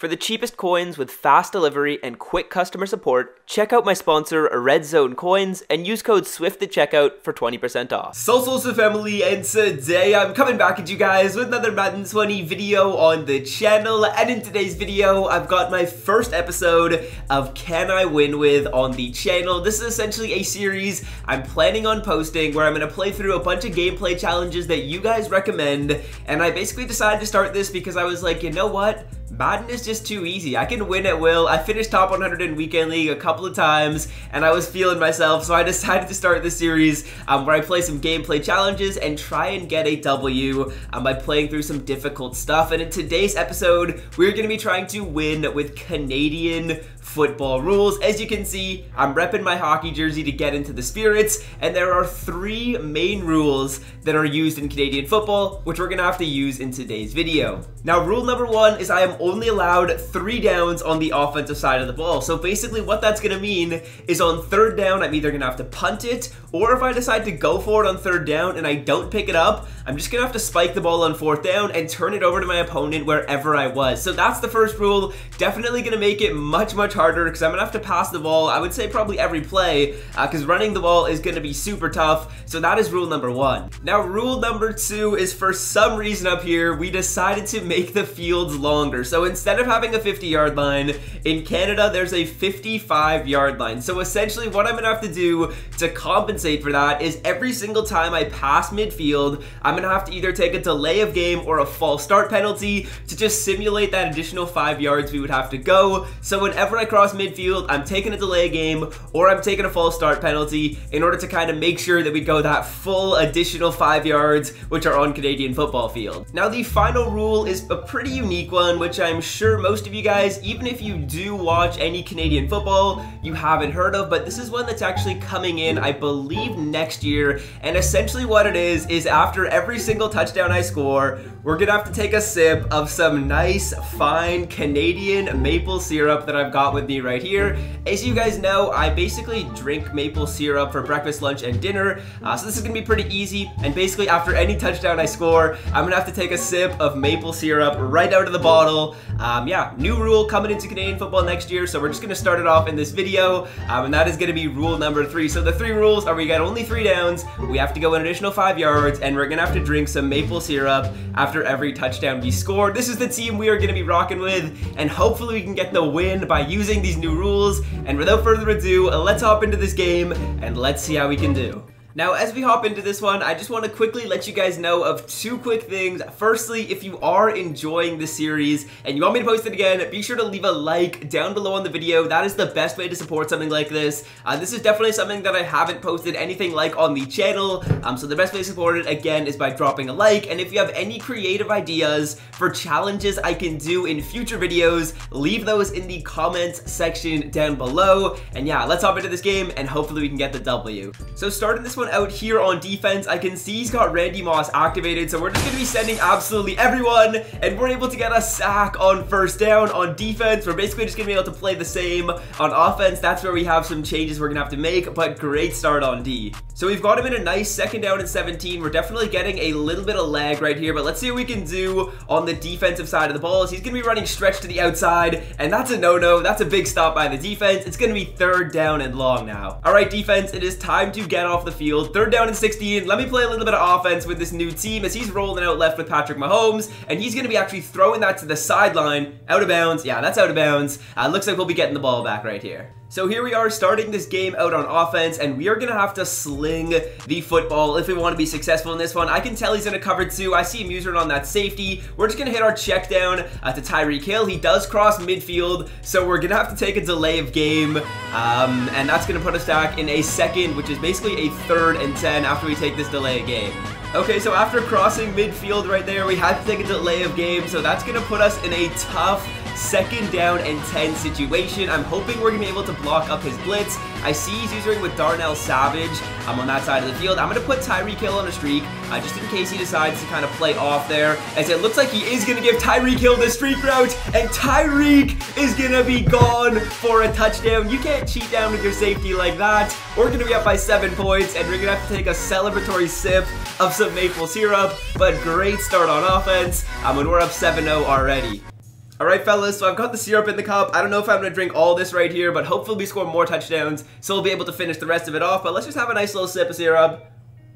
For the cheapest coins with fast delivery and quick customer support, check out my sponsor, Red Zone Coins, and use code SWIFT at checkout for 20% off. So family, and today I'm coming back at you guys with another Madden 20 video on the channel, and in today's video, I've got my first episode of Can I Win With on the channel. This is essentially a series I'm planning on posting where I'm going to play through a bunch of gameplay challenges that you guys recommend, and I basically decided to start this because I was like, you know what? Madden is just too easy. I can win at will. I finished top 100 in Weekend League a couple of times, and I was feeling myself, so I decided to start this series where I play some gameplay challenges and try and get a W by playing through some difficult stuff. And in today's episode, we're going to be trying to win with Canadian football rules. As you can see, I'm repping my hockey jersey to get into the spirits, and there are three main rules that are used in Canadian football, which we're gonna have to use in today's video. Now, rule number one is I am only allowed 3 downs on the offensive side of the ball. So basically what that's gonna mean is on 3rd down, I'm either gonna have to punt it, or if I decide to go for it on 3rd down and I don't pick it up, I'm just gonna have to spike the ball on 4th down and turn it over to my opponent wherever I was. So that's the first rule. Definitely gonna make it much harder because I'm gonna have to pass the ball, I would say probably every play, because running the ball is gonna be super tough. So that is rule number one. Now, rule number two is, for some reason up here, we decided to make the fields longer. So instead of having a 50-yard line, in Canada, there's a 55-yard line. So essentially what I'm gonna have to do to compensate for that is every single time I pass midfield, I'm gonna have to either take a delay of game or a false start penalty to just simulate that additional 5 yards we would have to go. So whenever I cross midfield, I'm taking a delay game or I'm taking a false start penalty in order to kind of make sure that we go that full additional 5 yards, which are on Canadian football field. Now, the final rule is a pretty unique one, which I'm sure most of you guys, even if you do watch any Canadian football, you haven't heard of, but this is one that's actually coming in, I believe, next year. And essentially what it is after every single touchdown I score, we're gonna have to take a sip of some nice, fine Canadian maple syrup that I've got with me right here. As you guys know, I basically drink maple syrup for breakfast, lunch, and dinner, so this is gonna be pretty easy. And basically after any touchdown I score, I'm gonna have to take a sip of maple syrup right out of the bottle. Yeah, new rule coming into Canadian football next year, so we're just gonna start it off in this video, and that is gonna be rule number 3. So the 3 rules are: we got only 3 downs, we have to go an additional 5 yards, and we're gonna have to drink some maple syrup after every touchdown we score. This is the team we are gonna be rocking with, and hopefully we can get the win by using these new rules. And without further ado, let's hop into this game and let's see how we can do. Now, as we hop into this one, I just want to quickly let you guys know of 2 quick things. Firstly, if you are enjoying the series and you want me to post it again, be sure to leave a like down below on the video. That is the best way to support something like this. This is definitely something that I haven't posted anything like on the channel, so the best way to support it, again, is by dropping a like. And if you have any creative ideas for challenges I can do in future videos, leave those in the comments section down below. And yeah, let's hop into this game and hopefully we can get the W. So starting this one out here on defense, I can see he's got Randy Moss activated, so we're just gonna be sending absolutely everyone, and we're able to get a sack on 1st down. On defense, we're basically just gonna be able to play the same. On offense, that's where we have some changes we're gonna have to make, but great start on D. So we've got him in a nice 2nd down and 17. We're definitely getting a little bit of lag right here, but let's see what we can do on the defensive side of the ball. So he's gonna be running stretch to the outside, and that's a no-no. That's a big stop by the defense. It's gonna be 3rd down and long now. All right, defense, it is time to get off the field. 3rd down and 16. Let me play a little bit of offense with this new team as he's rolling out left with Patrick Mahomes, and he's going to be actually throwing that to the sideline, out of bounds. Yeah, that's out of bounds. Looks like we'll be getting the ball back right here. So here we are starting this game out on offense, and we are going to have to sling the football if we want to be successful in this one. I can tell he's in a cover 2. I see him using on that safety. We're just going to hit our check down to Tyreek Hill. He does cross midfield, so we're going to have to take a delay of game, and that's going to put us back in a 2nd, which is basically a 3rd and 10 after we take this delay of game. Okay, so after crossing midfield right there, we had to take a delay of game, so that's going to put us in a tough 2nd down and 10 situation. I'm hoping we're going to be able to block up his blitz. I see he's using with Darnell Savage on that side of the field. I'm going to put Tyreek Hill on a streak, just in case he decides to kind of play off there, as it looks like he is going to give Tyreek Hill the streak route, and Tyreek is going to be gone for a touchdown. You can't cheat down with your safety like that. We're going to be up by 7 points, and we're going to have to take a celebratory sip of some maple syrup, but great start on offense, when we're up 7-0 already. Alright fellas, so I've got the syrup in the cup. I don't know if I'm going to drink all this right here, but hopefully we score more touchdowns, so we'll be able to finish the rest of it off. But let's just have a nice little sip of syrup.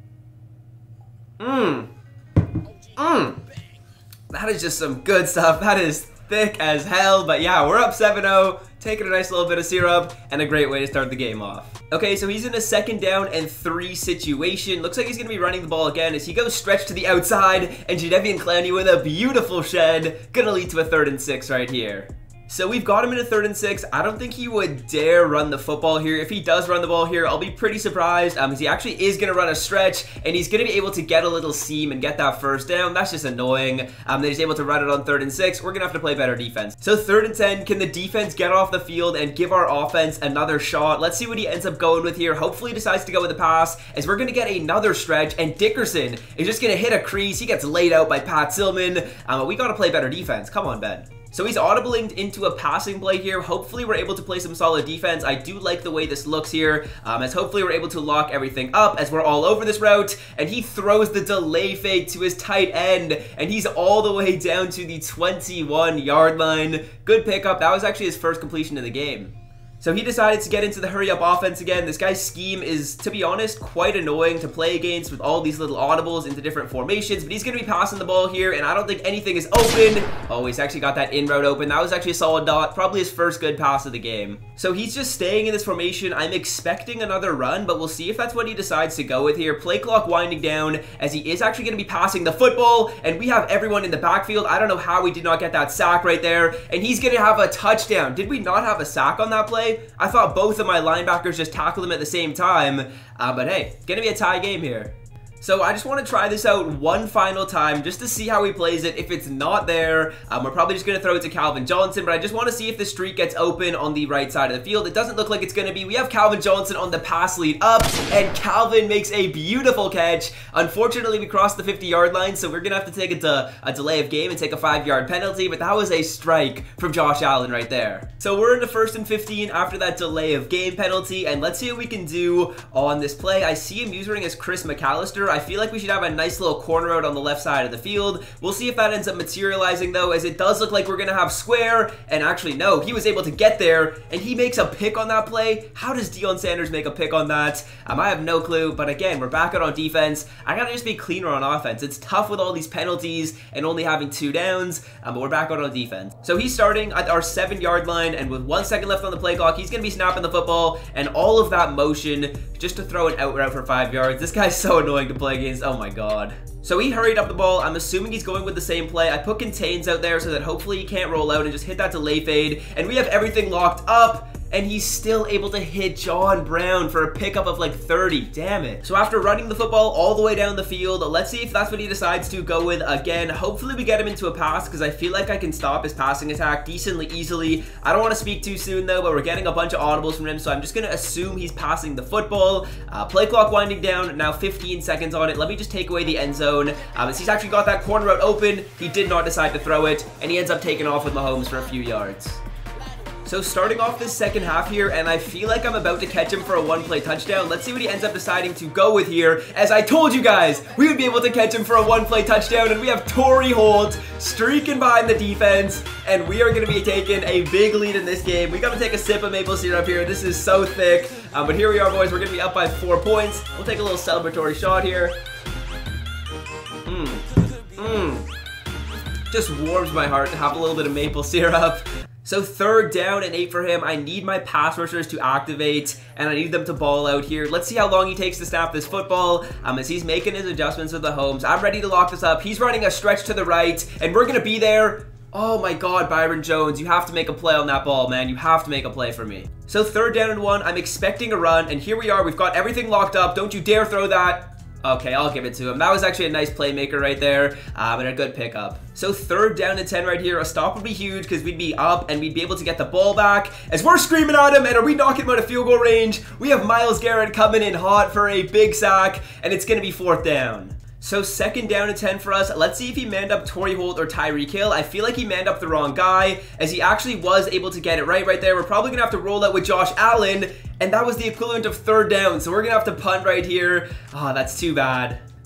That is just some good stuff. That is thick as hell. But yeah, we're up 7-0. Taking a nice little bit of syrup, and a great way to start the game off. Okay, so he's in a 2nd down and 3 situation. Looks like he's going to be running the ball again as he goes stretch to the outside, and Jadeveon Clowney with a beautiful shed. Gonna lead to a 3rd and 6 right here. So we've got him in a 3rd and 6. I don't think he would dare run the football here. If he does run the ball here, I'll be pretty surprised because he actually is going to run a stretch, and he's going to be able to get a little seam and get that 1st down. That's just annoying that he's able to run it on 3rd and 6. We're going to have to play better defense. So 3rd and 10, can the defense get off the field and give our offense another shot? Let's see what he ends up going with here. Hopefully he decides to go with the pass as we're going to get another stretch, and Dickerson is just going to hit a crease. He gets laid out by Pat Sillman. We got to play better defense. Come on, Ben. So he's audibling into a passing play here. Hopefully we're able to play some solid defense. I do like the way this looks here, as hopefully we're able to lock everything up as we're all over this route. And he throws the delay fake to his tight end, and he's all the way down to the 21-yard line. Good pickup. That was actually his first completion of the game. So he decided to get into the hurry-up offense again. This guy's scheme is, to be honest, quite annoying to play against with all these little audibles into different formations. But he's going to be passing the ball here, and I don't think anything is open. Oh, he's actually got that in route open. That was actually a solid dot. Probably his first good pass of the game. So he's just staying in this formation. I'm expecting another run, but we'll see if that's what he decides to go with here. Play clock winding down as he is actually going to be passing the football, and we have everyone in the backfield. I don't know how we did not get that sack right there, and he's going to have a touchdown. Did we not have a sack on that play? I thought both of my linebackers just tackled him at the same time, but hey, gonna be a tie game here. So I just want to try this out one final time just to see how he plays it. If it's not there, we're probably just going to throw it to Calvin Johnson, but I just want to see if the streak gets open on the right side of the field. It doesn't look like it's going to be. We have Calvin Johnson on the pass lead up, and Calvin makes a beautiful catch. Unfortunately, we crossed the 50-yard line, so we're going to have to take a delay of game and take a 5-yard penalty, but that was a strike from Josh Allen right there. So we're in the 1st and 15 after that delay of game penalty, and let's see what we can do on this play. I see him using as Chris McAllister. I feel like we should have a nice little corner out on the left side of the field. We'll see if that ends up materializing though, as it does look like we're gonna have square, and actually no, he was able to get there, and he makes a pick on that play. How does Deion Sanders make a pick on that? I have no clue, but again, we're back out on defense. I gotta just be cleaner on offense. It's tough with all these penalties and only having 2 downs, but we're back out on defense. So he's starting at our 7-yard line, and with 1 second left on the play clock, he's gonna be snapping the football, and all of that motion just to throw an out route for 5 yards. This guy's so annoying to play against. Oh my god. So he hurried up the ball. I'm assuming he's going with the same play. I put contains out there so that hopefully he can't roll out and just hit that delay fade. And we have everything locked up. And he's still able to hit John Brown for a pickup of like 30. Damn it. So after running the football all the way down the field, let's see if that's what he decides to go with again. Hopefully we get him into a pass because I feel like I can stop his passing attack decently easily. I don't want to speak too soon though, but we're getting a bunch of audibles from him, so I'm just going to assume he's passing the football. Play clock winding down, now 15 seconds on it. Let me just take away the end zone. As he's actually got that corner route open, he did not decide to throw it, and he ends up taking off with Mahomes for a few yards. So starting off this second half here, and I feel like I'm about to catch him for a 1-play touchdown. Let's see what he ends up deciding to go with here. As I told you guys, we would be able to catch him for a 1-play touchdown, and we have Torrey Holt streaking behind the defense, and we are going to be taking a big lead in this game. We got to take a sip of maple syrup here. This is so thick, but here we are, boys. We're going to be up by 4 points. We'll take a little celebratory shot here. Just warms my heart to have a little bit of maple syrup. So 3rd down and 8 for him. I need my pass rushers to activate, and I need them to ball out here. Let's see how long he takes to snap this football as he's making his adjustments with the Mahomes. I'm ready to lock this up. He's running a stretch to the right, and we're going to be there. Oh my god, Byron Jones, you have to make a play on that ball, man. You have to make a play for me. So 3rd down and 1. I'm expecting a run, and here we are. We've got everything locked up. Don't you dare throw that. Okay, I'll give it to him. That was actually a nice playmaker right there, and a good pickup. So 3rd down and 10 right here. A stop would be huge because we'd be up and we'd be able to get the ball back as we're screaming at him. And are we knocking him out of field goal range? We have Myles Garrett coming in hot for a big sack, and it's going to be 4th down. So 2nd down and 10 for us. Let's see if he manned up Torrey Holt or Tyreek Hill. I feel like he manned up the wrong guy, as he actually was able to get it right there. We're probably going to have to roll out with Josh Allen, and that was the equivalent of 3rd down. So we're going to have to punt right here. Oh, that's too bad.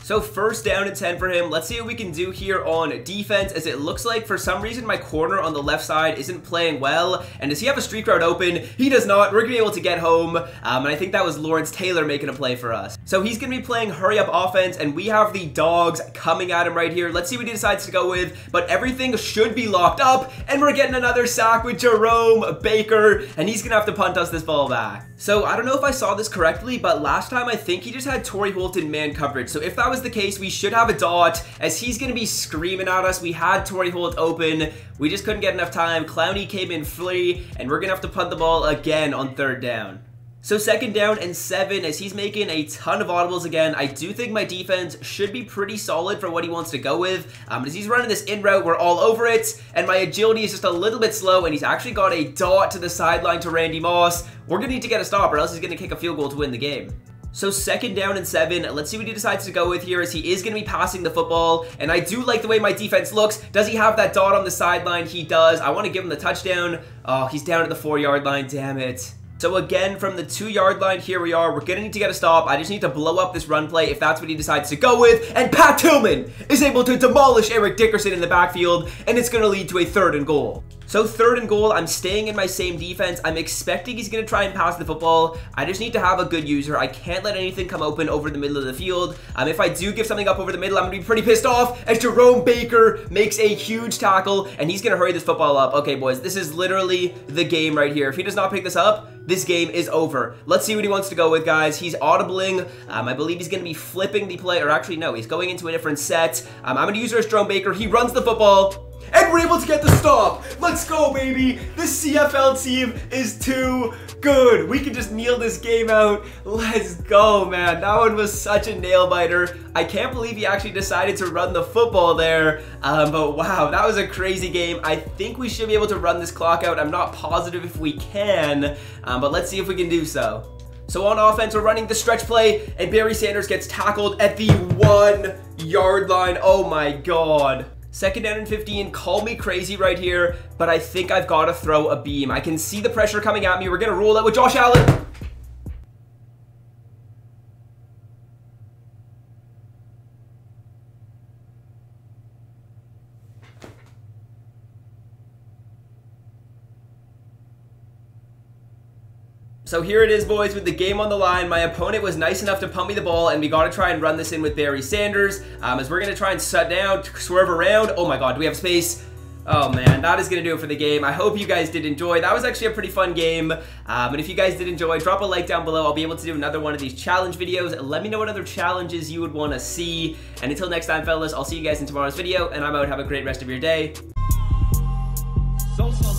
So first down and 10 for him. Let's see what we can do here on defense, as it looks like for some reason my corner on the left side isn't playing well. And does he have a streak route open? He does not. We're going to be able to get home. And I think that was Lawrence Taylor making a play for us. So he's going to be playing hurry up offense, and we have the dogs coming at him right here. Let's see what he decides to go with. But everything should be locked up, and we're getting another sack with Jerome Baker, and he's going to have to punt us this ball back. So I don't know if I saw this correctly, but last time I think he just had Torrey Holt in man coverage. So if that was the case, we should have a dot, as he's going to be screaming at us. We had Torrey Holt open. We just couldn't get enough time. Clowney came in free, and we're going to have to punt the ball again on third down. So second down and 7, as he's making a ton of audibles again. I do think my defense should be pretty solid for what he wants to go with. As he's running this in route, we're all over it, and my agility is just a little bit slow, and he's actually got a dot to the sideline to Randy Moss. We're going to need to get a stop, or else he's going to kick a field goal to win the game. So second down and 7, let's see what he decides to go with here, as he is going to be passing the football, and I do like the way my defense looks. Does he have that dot on the sideline? He does. I want to give him the touchdown. Oh, he's down at the 4-yard line, damn it. So again, from the 2-yard line, here we are. We're going to need to get a stop. I just need to blow up this run play if that's what he decides to go with. And Pat Tillman is able to demolish Eric Dickerson in the backfield, and it's going to lead to a 3rd and goal. So 3rd and goal, I'm staying in my same defense. I'm expecting he's going to try and pass the football. I just need to have a good user. I can't let anything come open over the middle of the field. If I do give something up over the middle, I'm going to be pretty pissed off, as Jerome Baker makes a huge tackle, and he's going to hurry this football up. Okay, boys, this is literally the game right here. If he does not pick this up, this game is over. Let's see what he wants to go with, guys. He's audibling. I believe he's going to be flipping the play, or actually, no, he's going into a different set. I'm going to use our Jerome Baker. He runs the football, and we're able to get the stop. Let's go, baby. This CFL team is too good. We can just kneel this game out. Let's go, man. That one was such a nail biter. I can't believe he actually decided to run the football there. But wow, that was a crazy game. I think we should be able to run this clock out. I'm not positive if we can, but let's see if we can do so. So on offense, we're running the stretch play, and Barry Sanders gets tackled at the 1-yard line. Oh my God. Second down and 15, call me crazy right here, but I think I've got to throw a beam. I can see the pressure coming at me. We're going to roll out with Josh Allen. So here it is, boys, with the game on the line. My opponent was nice enough to pump me the ball, and we got to try and run this in with Barry Sanders, as we're going to try and shut down, swerve around. Oh my God, do we have space? Oh man, that is going to do it for the game. I hope you guys did enjoy. That was actually a pretty fun game. And if you guys did enjoy, drop a like down below. I'll be able to do another one of these challenge videos. Let me know what other challenges you would want to see. And until next time, fellas, I'll see you guys in tomorrow's video, and I'm out. Have a great rest of your day. So